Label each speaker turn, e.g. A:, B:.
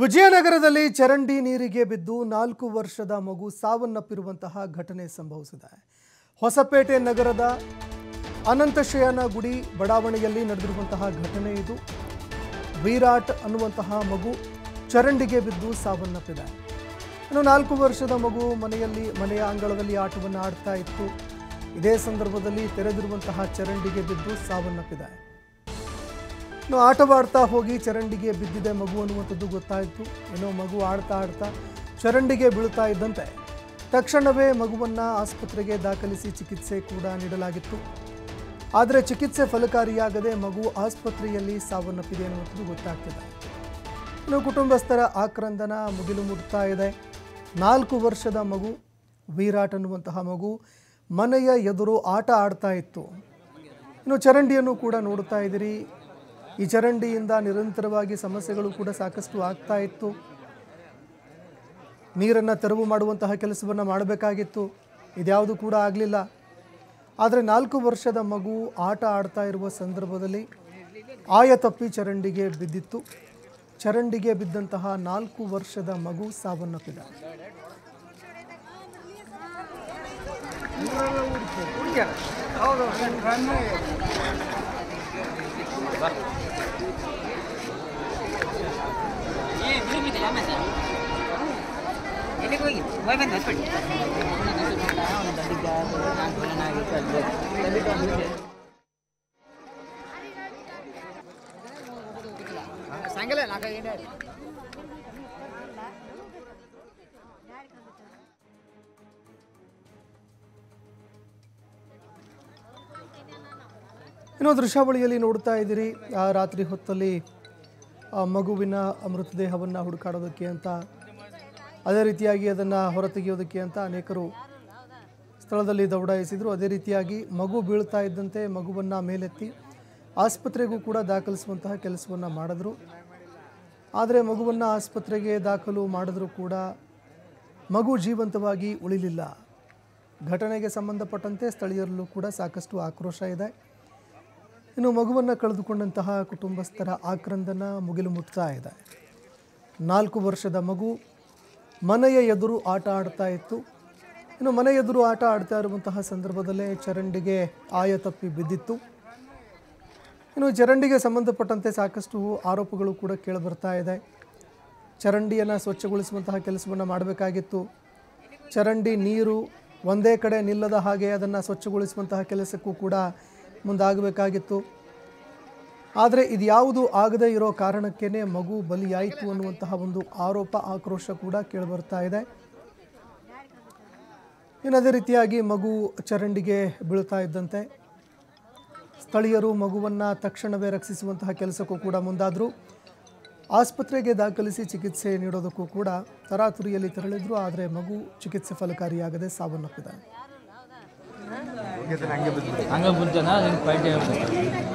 A: ವಿಜಯನಗರದಲ್ಲಿ ಚರಂಡಿ ನೀರಿಗೆ ಬಿದ್ದು 4 ವರ್ಷದ ಮಗು ಸಾವನ್ನಪ್ಪಿರುವಂತಹ ಘಟನೆ ಸಂಭವಿಸಿದೆ. ಹೊಸಪೇಟೆ ನಗರದ ಅನಂತಶಯನ ಗುಡಿ ಬಡಾವಣೆಯಲ್ಲಿ ನಡೆದಿರುವಂತಹ ಘಟನೆ ಇದು. ವಿರಾಟ್ ಅನ್ನುವಂತಹ ಮಗು ಚರಂಡಿಗೆ ಬಿದ್ದು ಸಾವನ್ನಪ್ಪಿದೆ. ಇನ್ನು 4 ವರ್ಷದ ಮಗು ಮನೆಯ ಅಂಗಳದಲ್ಲಿ ಆಟವನ್ನು ಆಡ್ತಾ ಇತ್ತು. ಇದೇ ಸಂದರ್ಭದಲ್ಲಿ ತೆರೆದಿರುವಂತಹ ಚರಂಡಿಗೆ ಬಿದ್ದು ಸಾವನ್ನಪ್ಪಿದೆ. ಇನ್ನು ಆಟವಾಡ್ತಾ ಹೋಗಿ ಚರಂಡಿಗೆ ಬಿದ್ದಿದೆ ಮಗು ಅನ್ನುವಂಥದ್ದು ಗೊತ್ತಾಯಿತು. ಏನೋ ಮಗು ಆಡ್ತಾ ಚರಂಡಿಗೆ ಬೀಳ್ತಾ ಇದ್ದಂತೆ ತಕ್ಷಣವೇ ಮಗುವನ್ನು ಆಸ್ಪತ್ರೆಗೆ ದಾಖಲಿಸಿ ಚಿಕಿತ್ಸೆ ಕೂಡ ನೀಡಲಾಗಿತ್ತು. ಆದರೆ ಚಿಕಿತ್ಸೆ ಫಲಕಾರಿಯಾಗದೆ ಮಗು ಆಸ್ಪತ್ರೆಯಲ್ಲಿ ಸಾವನ್ನಪ್ಪಿದೆ ಅನ್ನುವಂಥದ್ದು ಗೊತ್ತಾಗ್ತಿದೆ. ಇನ್ನು ಕುಟುಂಬಸ್ಥರ ಆಕ್ರಂದನ ಮುಗಿಲು ಮುಟ್ತಾ ಇದೆ. 4 ವರ್ಷದ ಮಗು ವಿರಾಟ್ ಅನ್ನುವಂತಹ ಮಗು ಮನೆಯ ಎದುರು ಆಟ ಆಡ್ತಾ ಇತ್ತು. ಇನ್ನು ಚರಂಡಿಯನ್ನು ಕೂಡ ನೋಡ್ತಾ ಇದ್ದೀರಿ. ಈ ಚರಂಡಿಯಿಂದ ನಿರಂತರವಾಗಿ ಸಮಸ್ಯೆಗಳು ಕೂಡ ಸಾಕಷ್ಟು ಆಗ್ತಾ ಇತ್ತು. ನೀರನ್ನು ತೆರವು ಮಾಡುವಂತಹ ಕೆಲಸವನ್ನು ಮಾಡಬೇಕಾಗಿತ್ತು. ಇದ್ಯಾವುದು ಕೂಡ ಆಗಲಿಲ್ಲ. ಆದರೆ 4 ವರ್ಷದ ಮಗು ಆಟ ಆಡ್ತಾ ಇರುವ ಸಂದರ್ಭದಲ್ಲಿ ಆಯತಪ್ಪಿ ಚರಂಡಿಗೆ ಬಿದ್ದಿತ್ತು. ಚರಂಡಿಗೆ ಬಿದ್ದಂತಹ 4 ವರ್ಷದ ಮಗು ಸಾವನ್ನಪ್ಪಿದೆ. ಇನ್ನು ದೃಶ್ಯಾವಳಿಯಲ್ಲಿ ನೋಡ್ತಾ ಇದ್ದೀರಿ. ರಾತ್ರಿ ಹೊತ್ತಲ್ಲಿ ಮಗುವಿನ ಮೃತದೇಹವನ್ನು ಹುಡುಕಾಡೋದಕ್ಕೆ ಅಂತ, ಅದೇ ರೀತಿಯಾಗಿ ಅದನ್ನು ಹೊರತೆಗೆಯೋದಕ್ಕೆ ಅಂತ ಅನೇಕರು ಸ್ಥಳದಲ್ಲಿ ದೌಡಾಯಿಸಿದರು. ಅದೇ ರೀತಿಯಾಗಿ ಮಗು ಬೀಳ್ತಾ ಇದ್ದಂತೆ ಮಗುವನ್ನು ಮೇಲೆತ್ತಿ ಆಸ್ಪತ್ರೆಗೂ ಕೂಡ ದಾಖಲಿಸುವಂತಹ ಕೆಲಸವನ್ನು ಮಾಡಿದ್ರು. ಆದರೆ ಮಗುವನ್ನು ಆಸ್ಪತ್ರೆಗೆ ದಾಖಲು ಮಾಡಿದ್ರೂ ಕೂಡ ಮಗು ಜೀವಂತವಾಗಿ ಉಳಿಲಿಲ್ಲ. ಘಟನೆಗೆ ಸಂಬಂಧಪಟ್ಟಂತೆ ಸ್ಥಳೀಯರಲ್ಲೂ ಕೂಡ ಸಾಕಷ್ಟು ಆಕ್ರೋಶ ಇದೆ. ಇನ್ನು ಮಗುವನ್ನು ಕಳೆದುಕೊಂಡಂತಹ ಕುಟುಂಬಸ್ಥರ ಆಕ್ರಂದನ ಮುಗಿಲು ಮುಟ್ತಾ ಇದೆ. 4 ವರ್ಷದ ಮಗು ಮನೆಯ ಎದುರು ಆಟ ಆಡ್ತಾ ಇತ್ತು. ಇನ್ನು ಮನೆ ಎದುರು ಆಟ ಆಡ್ತಾ ಇರುವಂತಹ ಸಂದರ್ಭದಲ್ಲೇ ಚರಂಡಿಗೆ ಆಯತಪ್ಪಿ ಬಿದ್ದಿತ್ತು. ಇನ್ನು ಚರಂಡಿಗೆ ಸಂಬಂಧಪಟ್ಟಂತೆ ಸಾಕಷ್ಟು ಆರೋಪಗಳು ಕೂಡ ಕೇಳಿಬರ್ತಾ ಇದೆ. ಚರಂಡಿಯನ್ನು ಸ್ವಚ್ಛಗೊಳಿಸುವಂತಹ ಕೆಲಸವನ್ನು ಮಾಡಬೇಕಾಗಿತ್ತು. ಚರಂಡಿ ನೀರು ಒಂದೇ ಕಡೆ ನಿಲ್ಲದ ಹಾಗೆ ಅದನ್ನು ಸ್ವಚ್ಛಗೊಳಿಸುವಂತಹ ಕೆಲಸಕ್ಕೂ ಕೂಡ ಮುಂದಾಗಬೇಕಾಗಿತ್ತು. ಆದರೆ ಇದ್ಯಾವುದು ಆಗದೇ ಇರೋ ಕಾರಣಕ್ಕೇ ಮಗು ಬಲಿಯಾಯಿತು ಅನ್ನುವಂತಹ ಒಂದು ಆರೋಪ, ಆಕ್ರೋಶ ಕೂಡ ಕೇಳಿಬರ್ತಾ ಇದೆ. ಇನ್ನು ಅದೇ ರೀತಿಯಾಗಿ ಮಗು ಚರಂಡಿಗೆ ಬೀಳ್ತಾ ಇದ್ದಂತೆ ಸ್ಥಳೀಯರು ಮಗುವನ್ನು ತಕ್ಷಣವೇ ರಕ್ಷಿಸುವಂತಹ ಕೆಲಸಕ್ಕೂ ಕೂಡ ಮುಂದಾದರು. ಆಸ್ಪತ್ರೆಗೆ ದಾಖಲಿಸಿ ಚಿಕಿತ್ಸೆ ನೀಡೋದಕ್ಕೂ ಕೂಡ ತರಾತುರಿಯಲ್ಲಿ ತೆರಳಿದ್ರು. ಆದರೆ ಮಗು ಚಿಕಿತ್ಸೆ ಫಲಕಾರಿಯಾಗದೆ ಸಾವನ್ನಪ್ಪಿದೆ.